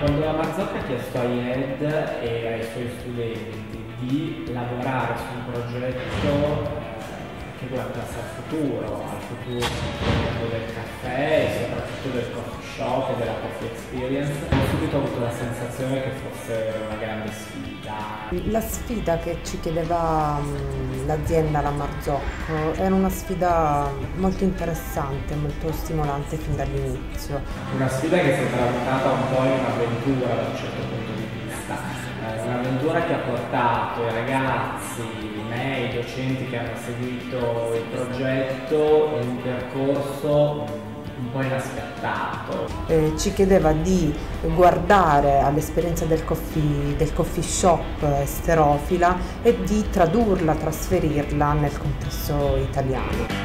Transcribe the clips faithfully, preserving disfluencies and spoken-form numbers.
Quando la Marzocco ha chiesto a IED e ai suoi studenti di lavorare su un progetto che guardasse al futuro, al futuro del caffè e soprattutto del coffee shop e della coffee experience, ho subito avuto la sensazione che fosse una grande sfida. La sfida che ci chiedeva l'azienda, la Marzocco, era una sfida molto interessante, molto stimolante fin dall'inizio. Una sfida che si è tramutata un po' in un'avventura da un certo punto di vista, eh, un'avventura che ha portato i ragazzi, me, i docenti che hanno seguito il progetto in un percorso un po' inaspettato. Eh, ci chiedeva di guardare all'esperienza del coffee, del coffee shop esterofila e di tradurla, trasferirla nel contesto italiano.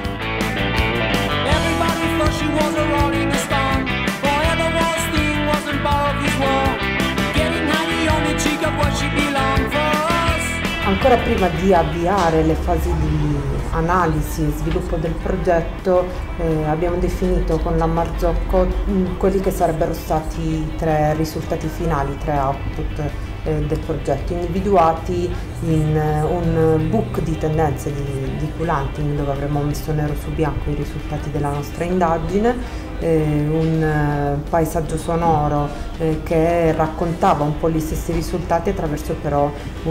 Ancora prima di avviare le fasi di analisi e sviluppo del progetto eh, abbiamo definito con la Marzocco mh, quelli che sarebbero stati i tre risultati finali, i tre output eh, del progetto, individuati in eh, un book di tendenze di, di Q-Lanting, dove avremmo messo nero su bianco i risultati della nostra indagine, eh, un eh, paesaggio sonoro eh, che raccontava un po' gli stessi risultati attraverso però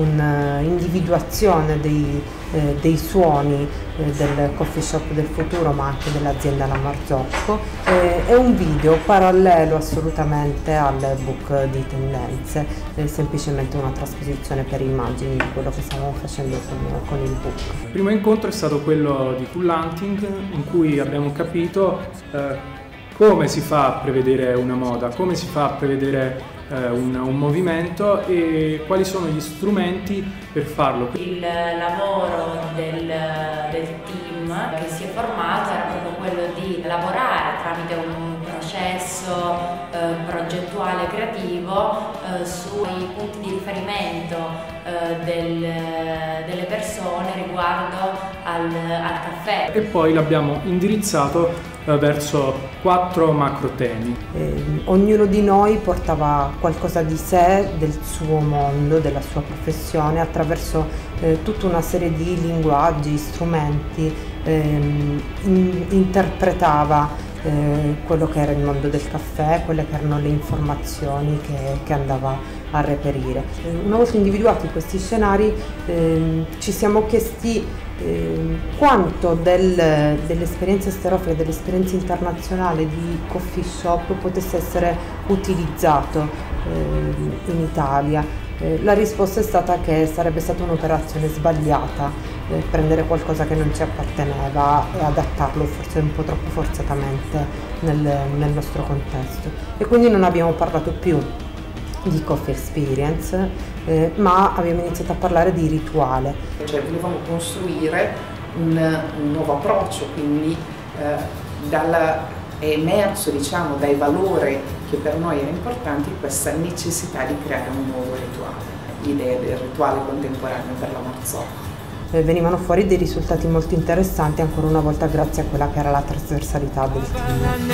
un'individuazione dei, eh, dei suoni eh, del coffee shop del futuro, ma anche dell'azienda La Marzocco, eh, e un video parallelo assolutamente al book di tendenze, eh, semplicemente una trasposizione per immagini di quello che stavamo facendo con, con il book. Il primo incontro è stato quello di Q-Lanting, in cui abbiamo capito eh, come si fa a prevedere una moda, come si fa a prevedere eh, un, un movimento e quali sono gli strumenti per farlo. Il lavoro del, del team che si è formato era proprio quello di lavorare tramite un processo eh, progettuale creativo eh, sui punti di riferimento eh, del, delle persone riguardo al, al caffè. E poi l'abbiamo indirizzato verso quattro macro temi. Eh, ognuno di noi portava qualcosa di sé, del suo mondo, della sua professione, attraverso eh, tutta una serie di linguaggi, strumenti, ehm, in, interpretava eh, quello che era il mondo del caffè, quelle che erano le informazioni che, che andava a reperire. Eh, una volta individuati questi scenari ehm, ci siamo chiesti Eh, quanto del, dell'esperienza esterofila, dell'esperienza internazionale di coffee shop potesse essere utilizzato eh, in Italia. Eh, la risposta è stata che sarebbe stata un'operazione sbagliata, eh, prendere qualcosa che non ci apparteneva e adattarlo forse un po' troppo forzatamente nel, nel nostro contesto. E quindi non abbiamo parlato più di coffee experience, eh, ma abbiamo iniziato a parlare di rituale. Cioè volevamo costruire un, un nuovo approccio, quindi eh, dalla, è emerso diciamo, dai valori che per noi era importante questa necessità di creare un nuovo rituale, l'idea del rituale contemporaneo per la Marzocco. Eh, venivano fuori dei risultati molto interessanti, ancora una volta grazie a quella che era la trasversalità del team.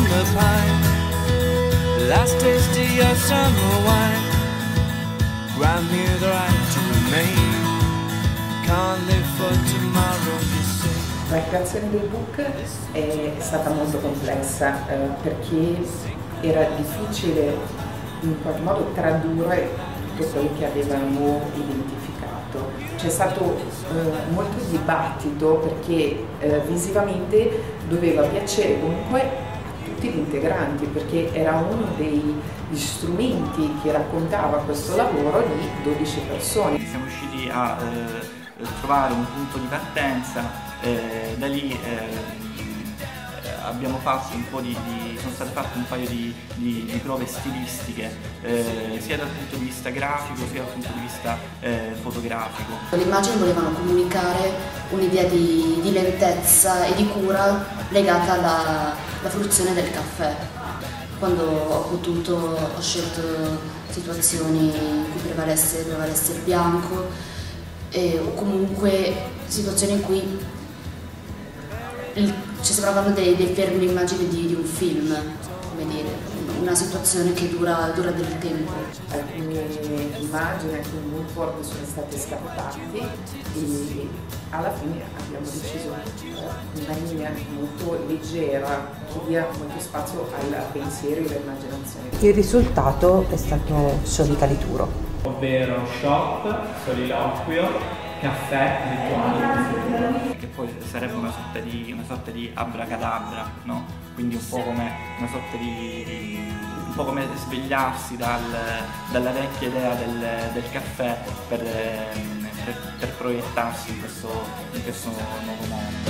Last taste of your summer wine, grant me the right to remain, can't live for tomorrow, you say. La creazione del book è stata molto complessa eh, perché era difficile in qualche modo tradurre tutto quello che avevamo identificato. C'è stato eh, molto dibattito perché eh, visivamente doveva piacere comunque tutti gli integranti, perché era uno degli strumenti che raccontava questo lavoro di dodici persone. Siamo riusciti a eh, trovare un punto di partenza, eh, da lì eh, abbiamo fatto un po' di, di sono state fatte un paio di, di, di prove stilistiche, eh, sia dal punto di vista grafico sia dal punto di vista eh, fotografico. Le immagini volevano comunicare un'idea di, di lentezza e di cura legata alla, alla fruizione del caffè. Quando ho potuto ho scelto situazioni in cui prevalesse, prevalesse il bianco e, o comunque situazioni in cui il, ci sembravano dei, dei fermi immagini di, di un film, come dire. una situazione che dura, dura del tempo. Alcune immagini, alcuni moodboard sono stati scattati e alla fine abbiamo deciso in maniera molto leggera che dia molto spazio al pensiero e all'immaginazione. Il risultato è stato Show di Calituro, ovvero shop, soliloquio, caffè, rituali. Che poi sarebbe una sorta di, una sorta di abracadabra, no? Quindi un po' come una sorta di, un po' come svegliarsi dal, dalla vecchia idea del, del caffè per, per, per proiettarsi in questo, in questo nuovo mondo.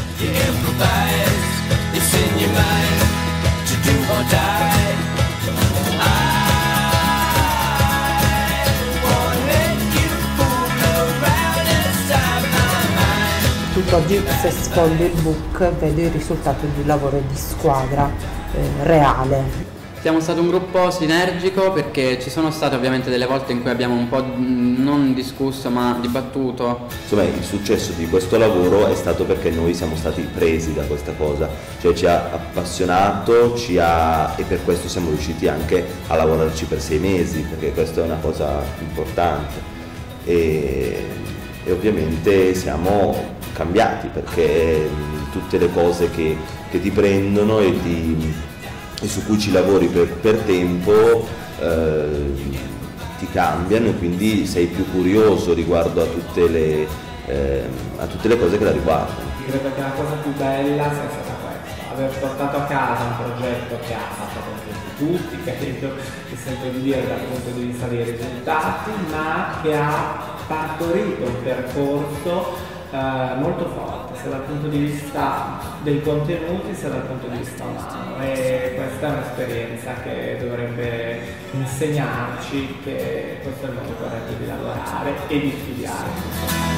Tutt'oggi se sfoglio il book vedo il risultato di un lavoro di squadra eh, reale. Siamo stato un gruppo sinergico perché ci sono state ovviamente delle volte in cui abbiamo un po' non discusso ma dibattuto. Insomma, il successo di questo lavoro è stato perché noi siamo stati presi da questa cosa, cioè ci ha appassionato, ci ha, e per questo siamo riusciti anche a lavorarci per sei mesi, perché questa è una cosa importante. E, e ovviamente siamo cambiati perché tutte le cose che, che ti prendono e, ti, e su cui ci lavori per, per tempo eh, ti cambiano, e quindi sei più curioso riguardo a tutte le, eh, a tutte le cose che la riguardano. Credo che la cosa più bella sia stata questa, aver portato a casa un progetto che ha fatto contenti tutti, credo che sento di dire dal punto di vista dei risultati, ma che ha partorito un percorso Uh, molto forte, sia dal punto di vista dei contenuti sia dal punto di vista umano, e questa è un'esperienza che dovrebbe insegnarci che questo è il modo corretto di lavorare e di studiare.